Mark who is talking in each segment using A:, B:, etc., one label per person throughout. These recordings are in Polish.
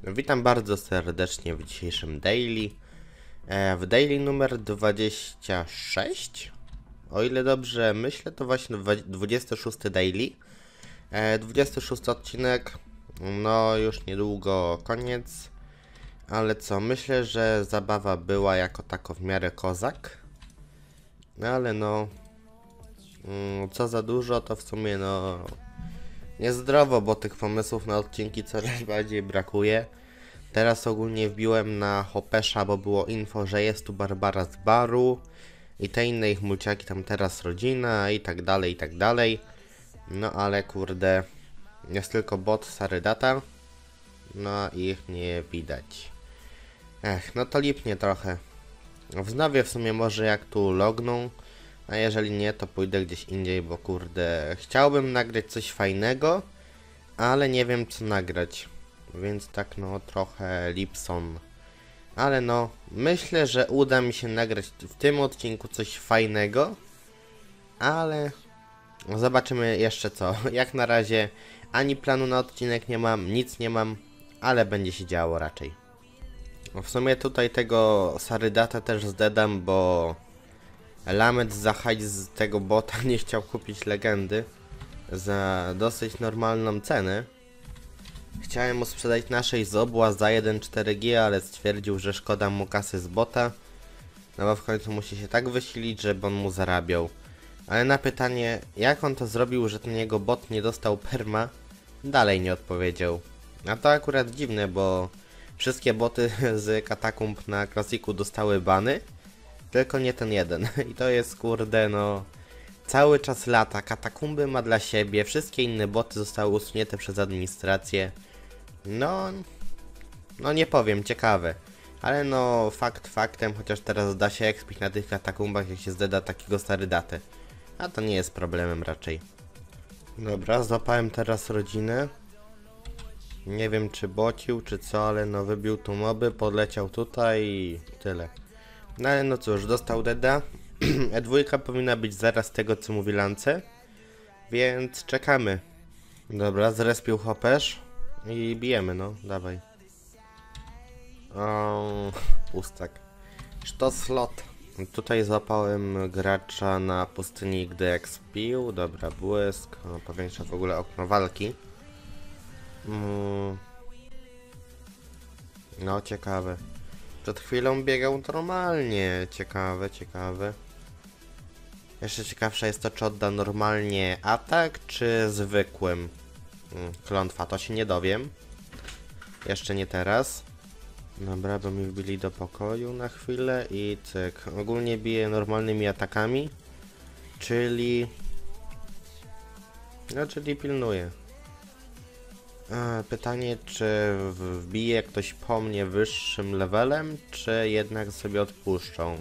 A: Witam bardzo serdecznie w dzisiejszym daily. W daily numer 26. O ile dobrze myślę, to właśnie 26 daily. 26 odcinek. No już niedługo koniec. Ale co, myślę, że zabawa była jako tako w miarę kozak. Ale no... co za dużo, to w sumie no... niezdrowo, bo tych pomysłów na odcinki coraz bardziej brakuje. Teraz ogólnie wbiłem na Hopesza, bo było info, że jest tu Barbara z baru i te inne ich mulciaki, tam teraz rodzina i tak dalej, i tak dalej. No ale kurde, jest tylko bot Sarydata, no i ich nie widać. No to lipnie trochę. Wznowię w sumie może jak tu logną, a jeżeli nie, to pójdę gdzieś indziej, bo kurde, chciałbym nagrać coś fajnego, ale nie wiem co nagrać. Więc tak no trochę Lipson. Ale no, myślę, że uda mi się nagrać w tym odcinku coś fajnego. Ale zobaczymy jeszcze co. Jak na razie ani planu na odcinek nie mam, nic nie mam, ale będzie się działo raczej. W sumie tutaj tego Sarydata też zdedam, bo Lamet za hajs z tego bota nie chciał kupić legendy za dosyć normalną cenę. Chciałem mu sprzedać naszej Zobła za 1.4G, ale stwierdził, że szkoda mu kasy z bota. No bo w końcu musi się tak wysilić, żeby on mu zarabiał. Ale na pytanie, jak on to zrobił, że ten jego bot nie dostał perma, dalej nie odpowiedział. A to akurat dziwne, bo wszystkie boty z katakumb na klasiku dostały bany, tylko nie ten jeden. I to jest kurde no... cały czas lata, katakumby ma dla siebie, wszystkie inne boty zostały usunięte przez administrację. No nie powiem, ciekawe. Ale no fakt faktem, chociaż teraz da się expić na tych katakumbach, jak się zdeda takiego Sarydatę. A to nie jest problemem raczej. Dobra, złapałem teraz rodzinę. Nie wiem czy bocił, czy co, ale no wybił tu moby, podleciał tutaj i tyle. No ale no cóż, dostał deda. E2 powinna być zaraz tego co mówi Lance. Więc czekamy. Dobra, zrespił Hopesz. I bijemy, no, dawaj. Pustak. Sztoslot. Tutaj złapałem gracza na pustyni, gdy expił. Dobra, błysk. Powiększa w ogóle okno walki. No, ciekawe. Przed chwilą biegał normalnie. Ciekawe, ciekawe. Jeszcze ciekawsza jest to, czy odda normalnie atak, czy zwykłym. Klątwa, to się nie dowiem. Jeszcze nie teraz. Dobra, bo mi wbili do pokoju na chwilę i cyk. Ogólnie bije normalnymi atakami. Czyli... no, czyli pilnuje. Pytanie, czy wbije ktoś po mnie wyższym levelem, czy jednak sobie odpuszczą.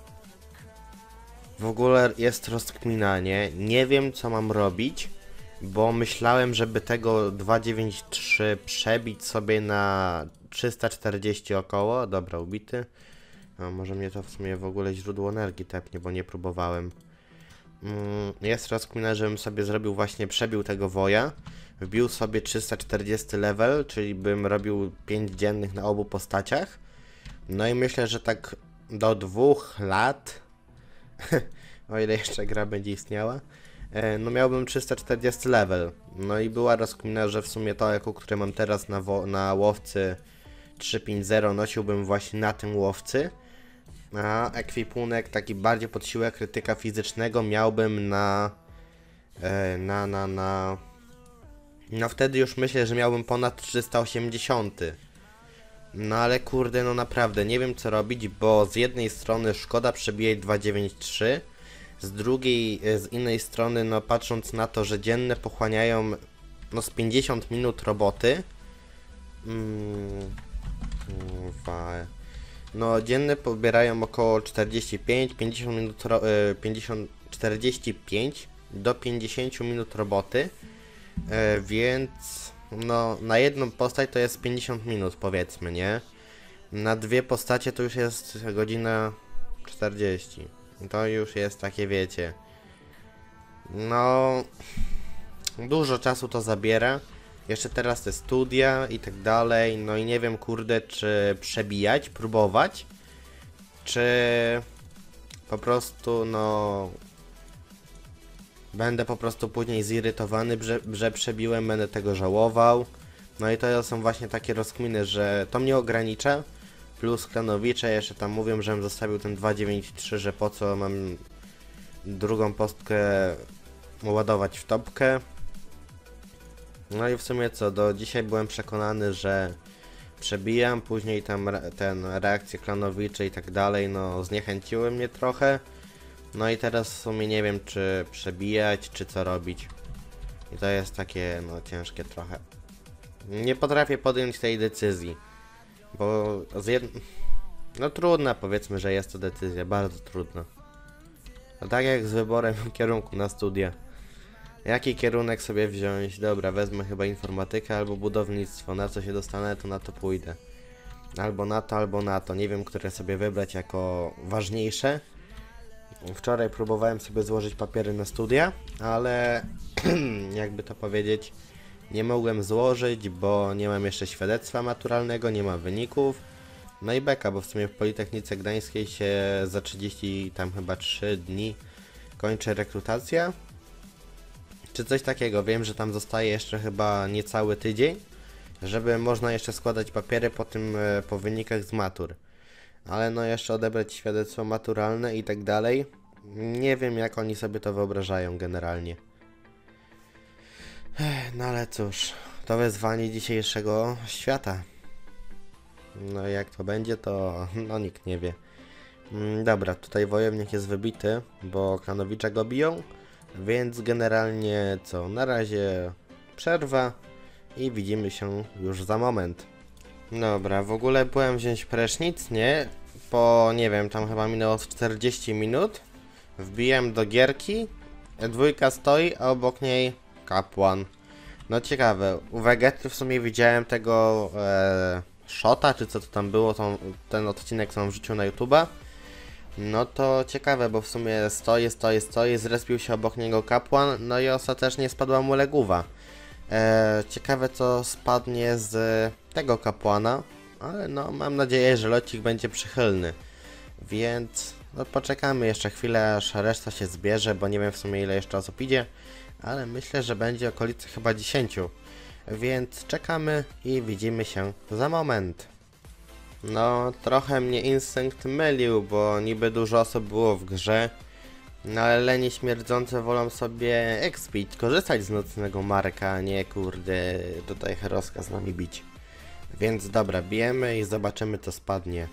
A: W ogóle jest rozkminanie. Nie wiem, co mam robić. Bo myślałem, żeby tego 293 przebić sobie na 340 około. Dobra, ubity. A może mnie to w sumie w ogóle źródło energii tepnie, bo nie próbowałem. Jest rozkmina, żebym sobie zrobił właśnie, przebił tego woja. Wbił sobie 340 level, czyli bym robił 5 dziennych na obu postaciach. No i myślę, że tak do 2 lat, o ile jeszcze gra będzie istniała, no miałbym 340 level. No i była rozkmina, że w sumie to jako, które mam teraz na łowcy 350 nosiłbym właśnie na tym łowcy. A ekwipunek taki bardziej pod siłę krytyka fizycznego miałbym no wtedy już myślę, że miałbym ponad 380. No ale kurde, no naprawdę nie wiem co robić, bo z jednej strony szkoda przebijać 293, z drugiej, z innej strony, no patrząc na to, że dzienne pochłaniają no z 50 minut roboty. No dzienne pobierają około 45, 50 minut, 45 do 50 minut roboty. Więc no na jedną postać to jest 50 minut powiedzmy, nie? Na dwie postacie to już jest godzina 40. To już jest takie, wiecie, no dużo czasu to zabiera. Jeszcze teraz te studia i tak dalej, no i nie wiem kurde, czy przebijać, próbować, czy po prostu no będę po prostu później zirytowany, że przebiłem, będę tego żałował. No i to są właśnie takie rozkminy, że to mnie ogranicza. Plus klanowicze jeszcze tam mówią, żebym zostawił ten 2.9.3, że po co mam drugą postkę ładować w topkę. No i w sumie co, do dzisiaj byłem przekonany, że przebijam, później tam ten reakcje klanowicze i tak dalej, no zniechęciły mnie trochę. No i teraz w sumie nie wiem, czy przebijać, czy co robić. I to jest takie, no ciężkie trochę. Nie potrafię podjąć tej decyzji, bo no trudna, powiedzmy, że jest to decyzja, bardzo trudna. No tak jak z wyborem kierunku na studia. Jaki kierunek sobie wziąć? Dobra, wezmę chyba informatykę albo budownictwo. Na co się dostanę, to na to pójdę. Albo na to, albo na to. Nie wiem, które sobie wybrać jako ważniejsze. Wczoraj próbowałem sobie złożyć papiery na studia, ale jakby to powiedzieć, nie mogłem złożyć, bo nie mam jeszcze świadectwa maturalnego, nie mam wyników. No i beka, bo w sumie w Politechnice Gdańskiej się za 30 tam chyba 3 dni kończy rekrutacja. Czy coś takiego. Wiem, że tam zostaje jeszcze chyba niecały tydzień, żeby można jeszcze składać papiery po wynikach z matur. Ale no jeszcze odebrać świadectwo maturalne i tak dalej. Nie wiem, jak oni sobie to wyobrażają generalnie. No ale cóż, to wyzwanie dzisiejszego świata. No jak to będzie, to no nikt nie wie. Dobra, tutaj wojownik jest wybity, bo Klanowicza go biją. Więc generalnie co, na razie przerwa i widzimy się już za moment. Dobra, w ogóle byłem wziąć prysznic, nie? Po, nie wiem, tam chyba minęło 40 minut. Wbijam do gierki, dwójka stoi, a obok niej kapłan. No ciekawe, u Vegety w sumie widziałem tego shota, czy co to tam było, ten odcinek co on wrzucił na YouTube'a. No to ciekawe, bo w sumie stoi, zrespił się obok niego kapłan, no i ostatecznie spadła mu legówa. Ciekawe co spadnie z tego kapłana, ale no mam nadzieję, że locik będzie przychylny. Więc no poczekamy jeszcze chwilę, aż reszta się zbierze, bo nie wiem w sumie ile jeszcze osób idzie, ale myślę, że będzie okolicy chyba 10. Więc czekamy i widzimy się za moment. No, trochę mnie instynkt mylił, bo niby dużo osób było w grze, no ale leni śmierdzące wolą sobie expić, korzystać z nocnego Marka, a nie kurde tutaj Heroska z nami bić. Więc dobra, bijemy i zobaczymy co spadnie.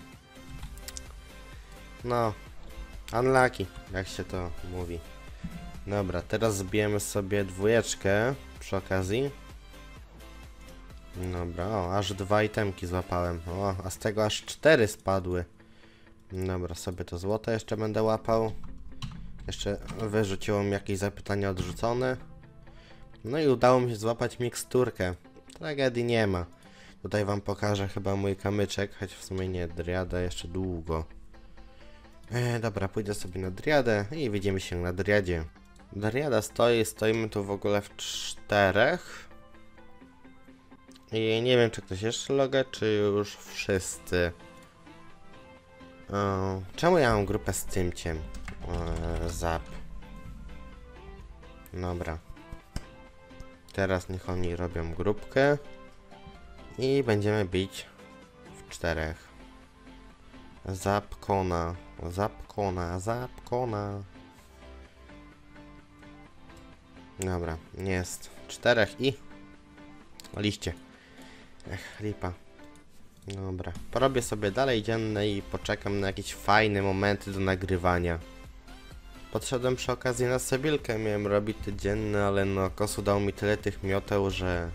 A: No, unlucky, jak się to mówi. Dobra, teraz zbijemy sobie dwójeczkę przy okazji. Dobra, o, aż 2 itemki złapałem. O, a z tego aż 4 spadły. Dobra, sobie to złoto jeszcze będę łapał. Jeszcze wyrzuciło mi jakieś zapytania odrzucone. No i udało mi się złapać miksturkę. Tragedii nie ma. Tutaj wam pokażę chyba mój kamyczek, choć w sumie nie, driadę jeszcze długo. Dobra, pójdę sobie na driadę i widzimy się na driadzie. Driada stoimy tu w ogóle w 4. I nie wiem, czy ktoś jeszcze loga, czy już wszyscy. Czemu ja mam grupę z Tymciem? Zap. Dobra. Teraz niech oni robią grupkę. I będziemy bić w 4. Zapkona. Dobra, jest 4 i liście. Ech, lipa. Dobra, porobię sobie dalej dzienne i poczekam na jakieś fajne momenty do nagrywania. Podszedłem przy okazji na Sebilkę, miałem robić te dzienne, ale no Kosu dał mi tyle tych mioteł, że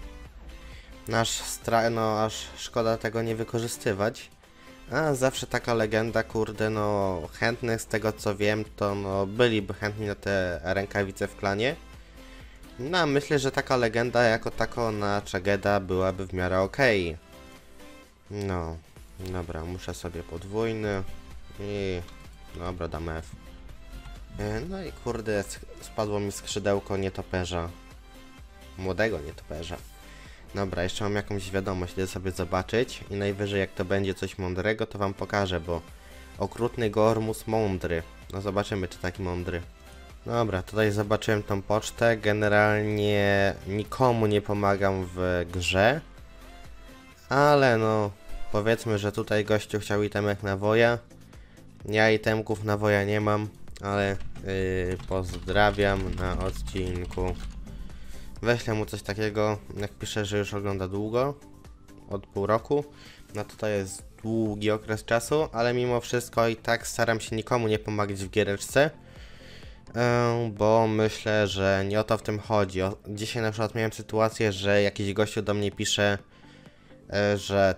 A: aż szkoda tego nie wykorzystywać. A zawsze taka legenda, kurde, no chętnych z tego co wiem, to no byliby chętni na te rękawice w klanie. No myślę, że taka legenda jako tako na Chageda byłaby w miarę okej. No, dobra, muszę sobie podwójny i dobra, dam F. No i kurde, spadło mi skrzydełko nietoperza. Młodego nietoperza. Dobra, jeszcze mam jakąś wiadomość, idę sobie zobaczyć i najwyżej jak to będzie coś mądrego, to wam pokażę, bo okrutny Gormus mądry. No zobaczymy, czy taki mądry. Dobra, tutaj zobaczyłem tą pocztę. Generalnie nikomu nie pomagam w grze, ale no powiedzmy, że tutaj gościu chciał itemek nawoja. Ja itemków nawoja nie mam, ale pozdrawiam na odcinku. Weźlę mu coś takiego, jak pisze, że już ogląda długo, od pół roku, no to jest długi okres czasu, ale mimo wszystko i tak staram się nikomu nie pomagać w giereczce, bo myślę, że nie o to w tym chodzi. Dzisiaj na przykład miałem sytuację, że jakiś gościu do mnie pisze, że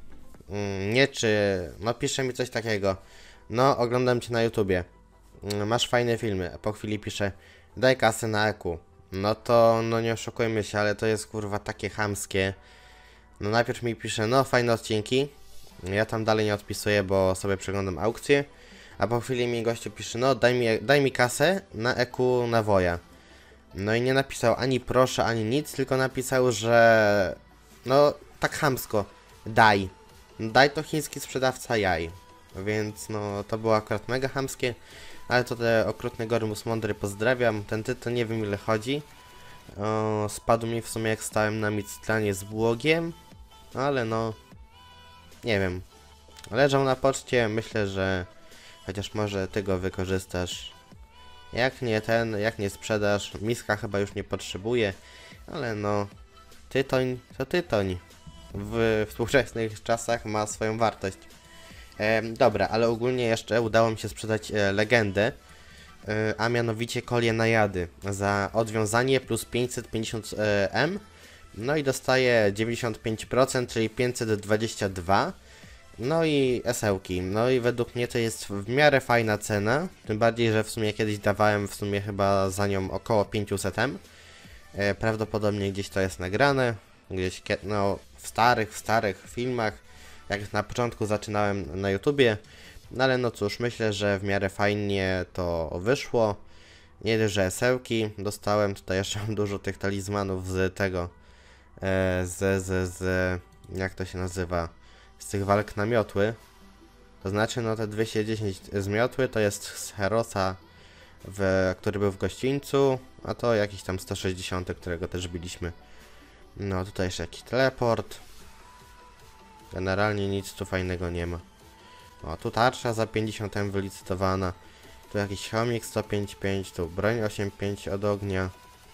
A: no pisze mi coś takiego, no oglądam cię na YouTubie, masz fajne filmy, a po chwili pisze, daj kasę na EQ. No to, no nie oszukujmy się, ale to jest kurwa takie chamskie. No najpierw mi pisze, no fajne odcinki. Ja tam dalej nie odpisuję, bo sobie przeglądam aukcję. A po chwili mi gościu pisze, no daj mi kasę na EQ nawoja. No i nie napisał ani proszę, ani nic, tylko napisał, że... No tak chamsko, daj. Daj to chiński sprzedawca jaj. Więc no to było akurat mega chamskie. Ale to te okrutny Gormus mądry pozdrawiam. Ten tytuł nie wiem ile chodzi. Spadł mi w sumie jak stałem na Mictlanie z błogiem. Ale no... Nie wiem. Leżał na poczcie, myślę, że... Chociaż może ty go wykorzystasz. Jak nie sprzedasz. Miska chyba już nie potrzebuje. Ale no... Tytoń to tytoń. W współczesnych czasach ma swoją wartość. Dobra, ale ogólnie jeszcze udało mi się sprzedać legendę, a mianowicie kolię najady za odwiązanie plus 550 M, no i dostaję 95%, czyli 522, no i esełki, no i według mnie to jest w miarę fajna cena, tym bardziej, że w sumie kiedyś dawałem w sumie chyba za nią około 500 M, prawdopodobnie gdzieś to jest nagrane, gdzieś no w starych filmach, jak na początku zaczynałem na YouTubie, no ale no cóż, myślę, że w miarę fajnie to wyszło. Nie dość, że esełki dostałem, tutaj jeszcze mam dużo tych talizmanów z tego, jak to się nazywa, z tych walk na miotły. To znaczy, no te 210 z miotły to jest z Herosa, który był w gościńcu, a to jakiś tam 160, którego też biliśmy. No tutaj jeszcze jakiś teleport. Generalnie nic tu fajnego nie ma. O, tu tarcza za 50 M wylicytowana. Tu jakiś chomik 105.5, tu broń 8.5 od ognia.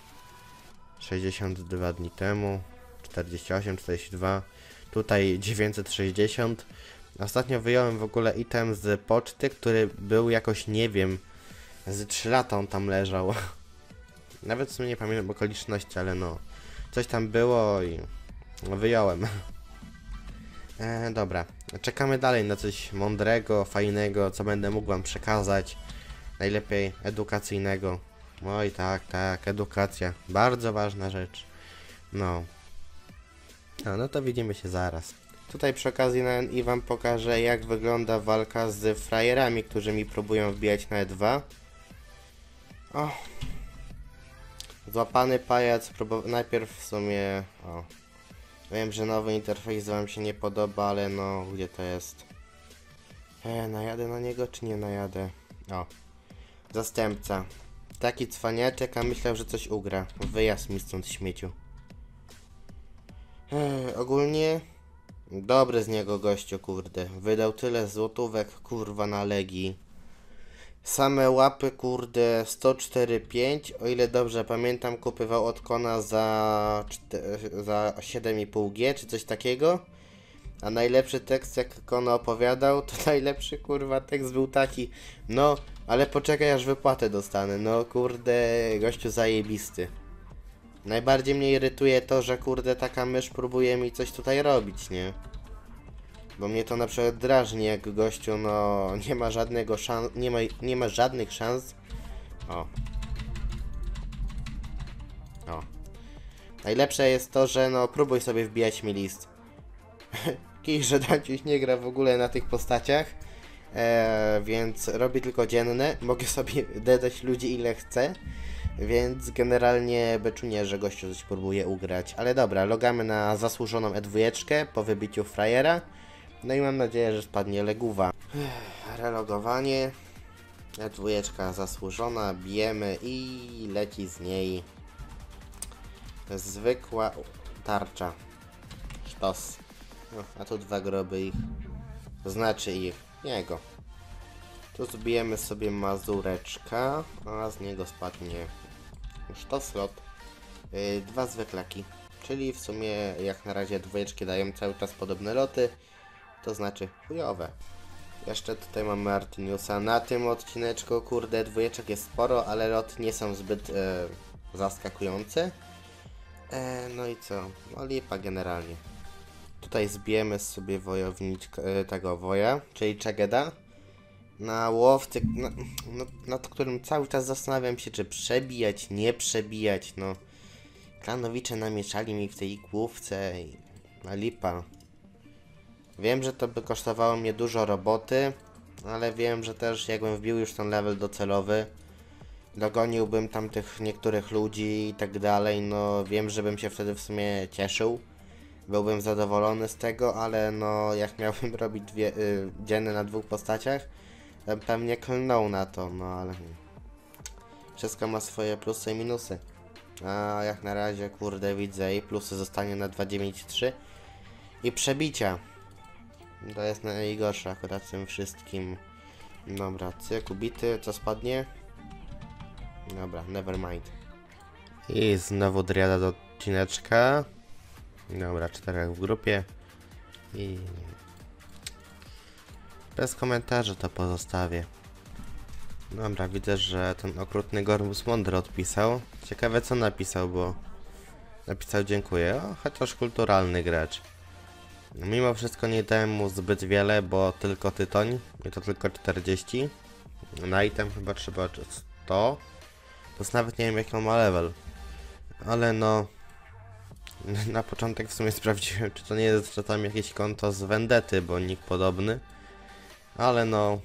A: 62 dni temu. 48, 42. Tutaj 960. Ostatnio wyjąłem w ogóle item z poczty, który był jakoś, nie wiem, z 3 lata on tam leżał. Nawet w sumie nie pamiętam okoliczności, ale no. Coś tam było i wyjąłem. Dobra, czekamy dalej na coś mądrego, fajnego, co będę mógł wam przekazać. Najlepiej edukacyjnego. Oj tak, edukacja. Bardzo ważna rzecz. No. No to widzimy się zaraz. Tutaj przy okazji i wam pokażę, jak wygląda walka z frajerami, którzy mi próbują wbijać na E2. O. Złapany pajac najpierw w sumie... O. Wiem, że nowy interfejs wam się nie podoba, ale no, gdzie to jest? Najadę na niego, czy nie najadę? O. Zastępca. Taki cwaniaczek, a myślał, że coś ugra. Wyjazd mi stąd, śmieciu. Ogólnie... Dobry z niego gościu, kurde. Wydał tyle złotówek, kurwa, na Legii. Same łapy, kurde, 104,5, o ile dobrze pamiętam, kupywał od Kona za 7,5G, czy coś takiego. A najlepszy tekst, jak Kono opowiadał, to najlepszy, kurwa, tekst był taki, no, ale poczekaj, aż wypłatę dostanę, no, kurde, gościu zajebisty. Najbardziej mnie irytuje to, że, kurde, taka mysz próbuje mi coś tutaj robić, nie? Bo mnie to na przykład drażni, jak gościu, no, nie ma żadnego nie ma żadnych szans. O. Najlepsze jest to, że no, próbuj sobie wbijać mi list. Kij, że Danciuś nie gra w ogóle na tych postaciach. Więc robię tylko dzienne. Mogę sobie dodać ludzi ile chcę. Więc generalnie beczunie, że gościu coś próbuje ugrać. Ale dobra, logamy na zasłużoną E2 po wybiciu frajera. No i mam nadzieję, że spadnie legówa. Relogowanie. E2 zasłużona, bijemy i leci z niej zwykła tarcza. Sztos. No, a tu 2 groby ich. Znaczy ich. Niego. Tu zbijemy sobie mazureczka, a z niego spadnie sztoslot. 2 zwyklaki. Czyli w sumie jak na razie dwójeczki dają cały czas podobne loty. To znaczy chujowe. Jeszcze tutaj mamy Artiniusa. Na tym odcineczku, kurde, dwójeczek jest sporo, ale loty nie są zbyt zaskakujące. No i co? No lipa generalnie. Tutaj zbijemy sobie wojowniczkę, tego woja, czyli Czegeda. Na łowcy, nad którym cały czas zastanawiam się, czy przebijać, nie przebijać, no. Klanowicze namieszali mi w tej główce i lipa. Wiem, że to by kosztowało mnie dużo roboty, ale wiem, że też jakbym wbił już ten level docelowy, dogoniłbym tam tych niektórych ludzi i tak dalej, no wiem, że bym się wtedy w sumie cieszył. Byłbym zadowolony z tego, ale no jak miałbym robić dziennie na 2 postaciach, pewnie klnął na to, no ale wszystko ma swoje plusy i minusy. A jak na razie, kurde, widzę i plusy zostanie na 2.9.3 i przebicia. To jest najgorsze akurat w tym wszystkim. Dobra, cyk, ubity, co spadnie? Dobra, nevermind. I znowu driada do odcineczka. Dobra, 4 w grupie. I bez komentarzy to pozostawię. Dobra, widzę, że ten okrutny Gorbus mądry odpisał. Ciekawe co napisał, bo napisał dziękuję, o, chociaż kulturalny gracz. Mimo wszystko nie dałem mu zbyt wiele, bo tylko tytoń i to tylko 40. Na item chyba trzeba 100. Plus nawet nie wiem jaki on ma level. Ale no na początek w sumie sprawdziłem, czy to nie jest czasami jakieś konto z Vendety, bo nick podobny. Ale no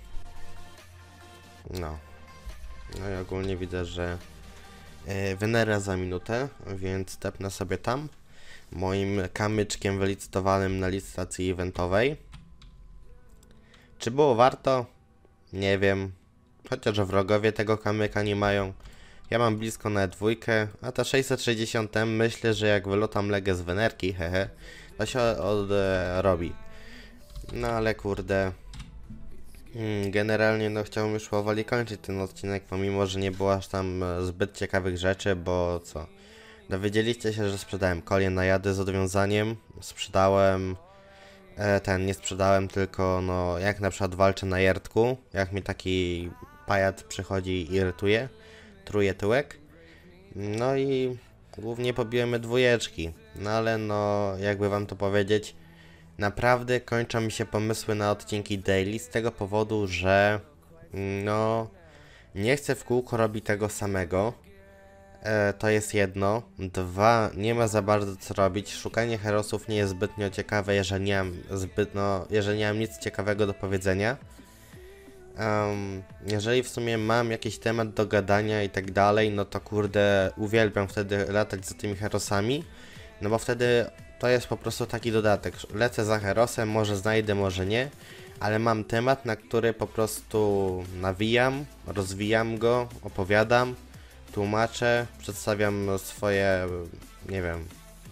A: i ogólnie widzę, że Venera za minutę, więc tepnę sobie tam moim kamyczkiem wylicytowanym na licytacji eventowej. Czy było warto? Nie wiem. Chociaż wrogowie tego kamyka nie mają. Ja mam blisko na dwójkę, a ta 660 myślę, że jak wylotam legę z Venerki, hehe, to się odrobi. No ale kurde. Generalnie no chciałbym już powoli kończyć ten odcinek, pomimo że nie było aż tam zbyt ciekawych rzeczy, bo co? Dowiedzieliście się, że sprzedałem kolię na jady z odwiązaniem, sprzedałem, nie sprzedałem, tylko no jak na przykład walczę na jertku, jak mi taki pajac przychodzi i irytuje, truje tyłek, no i głównie pobiłem dwójeczki, no ale no jakby wam to powiedzieć, naprawdę kończą mi się pomysły na odcinki daily z tego powodu, że no nie chcę w kółko robić tego samego. To jest jedno. 2, nie ma za bardzo co robić. Szukanie herosów nie jest zbytnio ciekawe, jeżeli nie mam nic ciekawego do powiedzenia. Jeżeli w sumie mam jakiś temat do gadania i tak dalej, no to kurde uwielbiam wtedy latać za tymi herosami. No bo wtedy to jest po prostu taki dodatek. Lecę za herosem, może znajdę, może nie. Ale mam temat, na który po prostu nawijam, rozwijam go, opowiadam. Tłumaczę, przedstawiam swoje, nie wiem,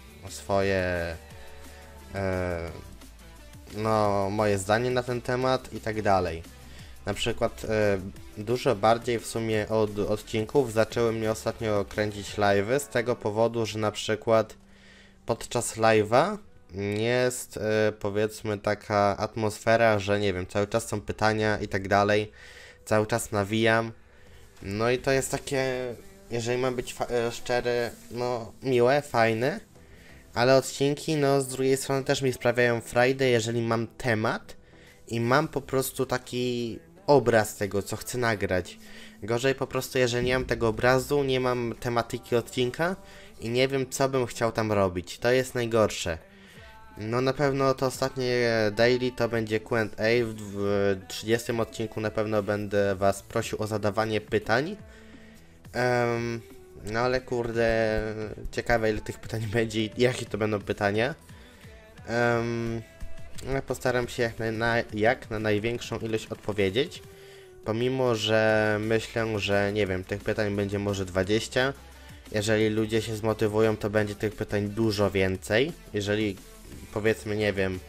A: moje zdanie na ten temat i tak dalej. Na przykład dużo bardziej w sumie od odcinków zaczęły mnie ostatnio kręcić live'y z tego powodu, że na przykład podczas live'a jest powiedzmy taka atmosfera, że nie wiem, cały czas są pytania i tak dalej, cały czas nawijam. No i to jest takie, jeżeli mam być szczery, no miłe, fajne, ale odcinki no z drugiej strony też mi sprawiają frajdę, jeżeli mam temat i mam po prostu taki obraz tego, co chcę nagrać. Gorzej po prostu, jeżeli nie mam tego obrazu, nie mam tematyki odcinka i nie wiem, co bym chciał tam robić. To jest najgorsze. No na pewno to ostatnie daily to będzie Q&A. W 30 odcinku na pewno będę was prosił o zadawanie pytań. No ale kurde, ciekawe ile tych pytań będzie i jakie to będą pytania. Ja postaram się jak na największą ilość odpowiedzieć. Pomimo, że myślę, że nie wiem, tych pytań będzie może 20. Jeżeli ludzie się zmotywują, to będzie tych pytań dużo więcej. Jeżeli powiedzmy, nie wiem,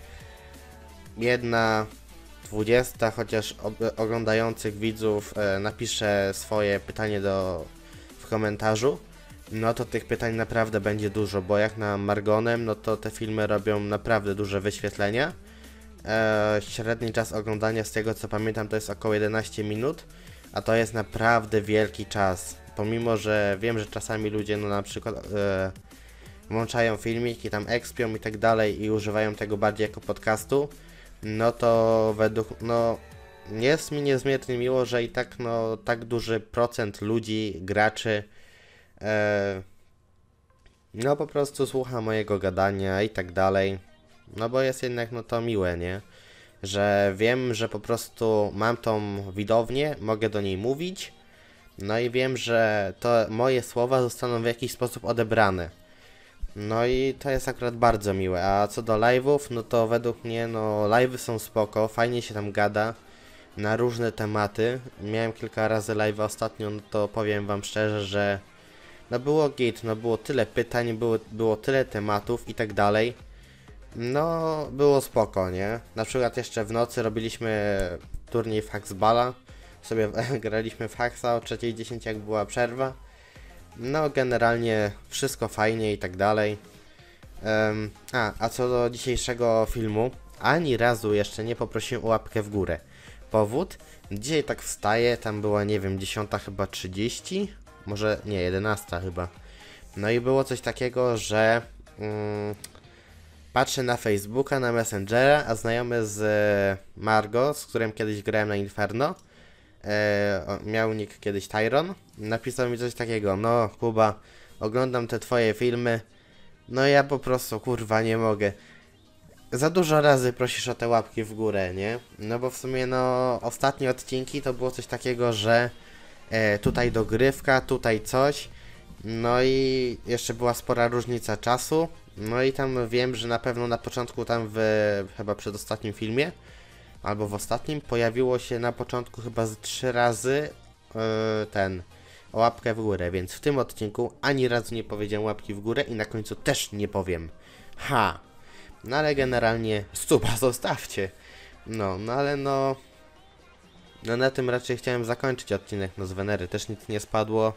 A: 1/20 chociaż oglądających widzów napisze swoje pytanie w komentarzu, no to tych pytań naprawdę będzie dużo, bo jak na Margonem, no to te filmy robią naprawdę duże wyświetlenia. Średni czas oglądania, z tego co pamiętam, to jest około 11 minut, a to jest naprawdę wielki czas. Pomimo, że wiem, że czasami ludzie no na przykład włączają filmiki, tam ekspią i tak dalej i używają tego bardziej jako podcastu, no to jest mi niezmiernie miło, że i tak tak duży procent ludzi, graczy no po prostu słucha mojego gadania i tak dalej. No bo jest jednak to miłe, nie? Że wiem, że po prostu mam tą widownię, mogę do niej mówić. No i wiem, że to moje słowa zostaną w jakiś sposób odebrane. No i to jest akurat bardzo miłe. A co do live'ów, no to według mnie live'y są spoko, fajnie się tam gada na różne tematy. Miałem kilka razy live'a ostatnio, no to powiem wam szczerze, że było git, było tyle pytań, było tyle tematów i tak dalej. No, było spoko, nie? Na przykład jeszcze w nocy robiliśmy turniej w Haxballa. Sobie graliśmy w Haxa o 3:10 jak była przerwa. No, generalnie wszystko fajnie i tak dalej. A co do dzisiejszego filmu, ani razu jeszcze nie poprosiłem o łapkę w górę. Powód? Dzisiaj tak wstaję, tam była, nie wiem, 10 chyba 30? Może, nie, 11 chyba. No i było coś takiego, że patrzę na Facebooka, na Messengera, a znajomy z Margo, z którym kiedyś grałem na Inferno, miał nick kiedyś Tyron, napisał mi coś takiego: no Kuba, oglądam te twoje filmy, no ja po prostu kurwa nie mogę. Za dużo razy prosisz o te łapki w górę, nie? No bo w sumie ostatnie odcinki to było coś takiego, że tutaj dogrywka, tutaj coś. No i jeszcze była spora różnica czasu. No i tam wiem, że na pewno na początku tam chyba przedostatnim filmie albo w ostatnim pojawiło się na początku chyba z 3 razy o łapkę w górę, więc w tym odcinku ani razu nie powiedziałem łapki w górę i na końcu też nie powiem. No ale generalnie suba zostawcie. No ale na tym raczej chciałem zakończyć odcinek. Z Wenery też nic nie spadło.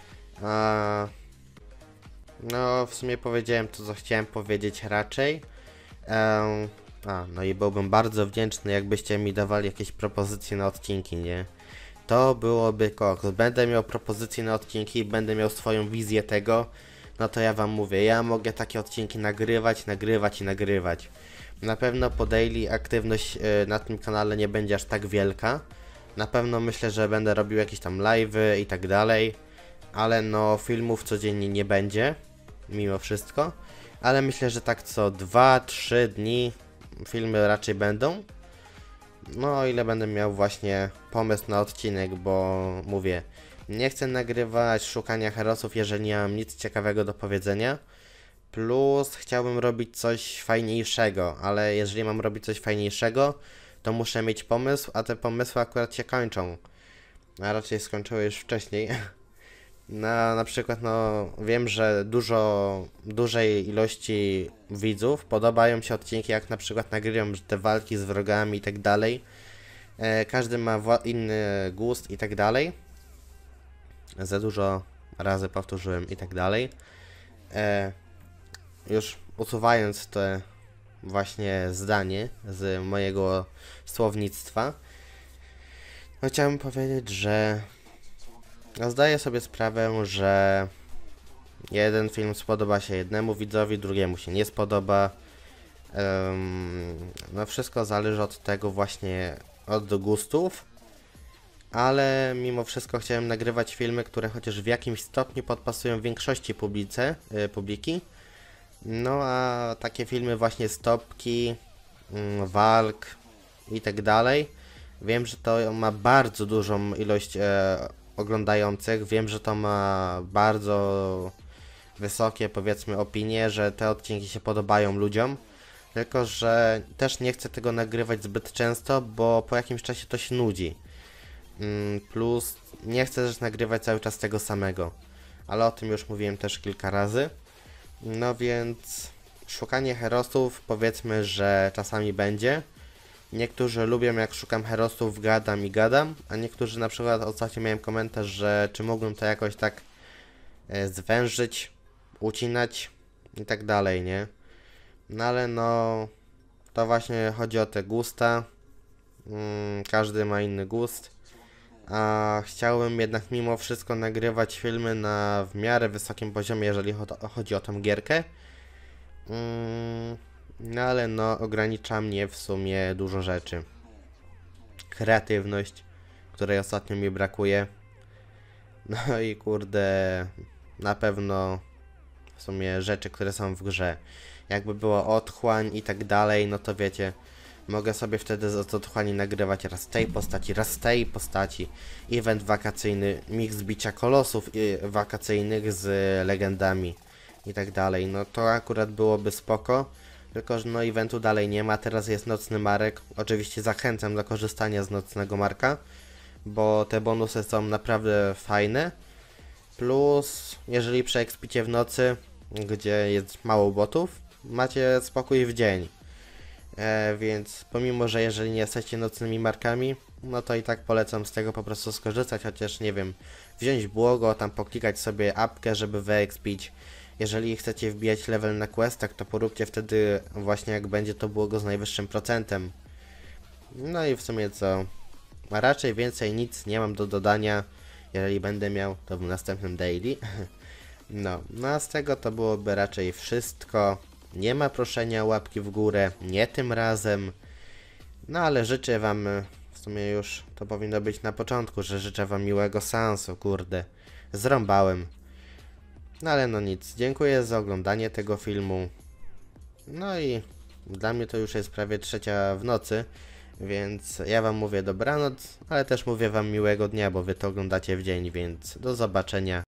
A: No w sumie powiedziałem to, co chciałem powiedzieć raczej. No i byłbym bardzo wdzięczny, jakbyście mi dawali jakieś propozycje na odcinki, nie? To byłoby koks. Będę miał propozycje na odcinki, będę miał swoją wizję tego. No to ja wam mówię, ja mogę takie odcinki nagrywać i nagrywać. Na pewno po daily aktywność na tym kanale nie będzie aż tak wielka. Na pewno myślę, że będę robił jakieś tam live'y i tak dalej. Ale filmów codziennie nie będzie, mimo wszystko. Ale myślę, że tak co 2-3 dni filmy raczej będą. No o ile będę miał właśnie pomysł na odcinek, bo mówię, nie chcę nagrywać szukania herosów, jeżeli nie mam nic ciekawego do powiedzenia. Plus chciałbym robić coś fajniejszego, ale jeżeli mam robić coś fajniejszego, to muszę mieć pomysł, a te pomysły akurat się kończą. A raczej skończyły już wcześniej. Na przykład wiem, że dużej ilości widzów podobają się odcinki, jak na przykład nagrywam te walki z wrogami i tak dalej. Każdy ma inny gust i tak dalej. Za dużo razy powtórzyłem i tak dalej. Już usuwając te właśnie zdanie z mojego słownictwa, chciałem powiedzieć, że zdaję sobie sprawę, że jeden film spodoba się jednemu widzowi, drugiemu się nie spodoba. Wszystko zależy od tego właśnie, od gustów. Ale mimo wszystko chciałem nagrywać filmy, które chociaż w jakimś stopniu podpasują większości publiki. No a takie filmy właśnie stopki, walk i tak dalej. Wiem, że to ma bardzo dużą ilość oglądających. Wiem, że to ma bardzo wysokie, powiedzmy, opinie, że te odcinki się podobają ludziom. Tylko że też nie chcę tego nagrywać zbyt często, bo po jakimś czasie to się nudzi. Plus nie chcę też nagrywać cały czas tego samego. Ale o tym już mówiłem też kilka razy. No więc szukanie herosów, powiedzmy, że czasami będzie. Niektórzy lubią, jak szukam herosów, gadam i gadam, a niektórzy, na przykład ostatnio miałem komentarz, że czy mógłbym to jakoś tak zwężyć, ucinać i tak dalej, nie? No ale no, to właśnie chodzi o te gusta. Każdy ma inny gust. A chciałbym jednak mimo wszystko nagrywać filmy na w miarę wysokim poziomie, jeżeli chodzi o tą gierkę. No ale no, ogranicza mnie w sumie dużo rzeczy. Kreatywność, której ostatnio mi brakuje. No i kurde, na pewno w sumie rzeczy, które są w grze. Jakby było otchłań i tak dalej, no to wiecie, mogę sobie wtedy z otchłani nagrywać raz tej postaci, raz tej postaci. Event wakacyjny, mix bicia kolosów wakacyjnych z legendami i tak dalej. No to akurat byłoby spoko. Tylko że no eventu dalej nie ma, teraz jest Nocny Marek. Oczywiście zachęcam do korzystania z Nocnego Marka, bo te bonusy są naprawdę fajne. Plus, jeżeli przeekspicie w nocy, gdzie jest mało botów, macie spokój w dzień. Więc pomimo, że jeżeli nie jesteście nocnymi markami, no to i tak polecam z tego po prostu skorzystać, chociaż nie wiem, wziąć błogo, tam poklikać sobie apkę, żeby wyekspić. Jeżeli chcecie wbijać level na questach, to poróbcie wtedy właśnie, jak będzie to błogo z najwyższym procentem. No i w sumie co, a raczej więcej nic nie mam do dodania. Jeżeli będę miał, to w następnym daily. No a z tego to byłoby raczej wszystko. Nie ma proszenia o łapki w górę, nie tym razem. No ale życzę wam, w sumie już to powinno być na początku, że życzę wam miłego seansu, kurde. Zrąbałem. No ale no nic, dziękuję za oglądanie tego filmu. No i dla mnie to już jest prawie 3 w nocy, więc ja wam mówię dobranoc, ale też mówię wam miłego dnia, bo wy to oglądacie w dzień, więc do zobaczenia.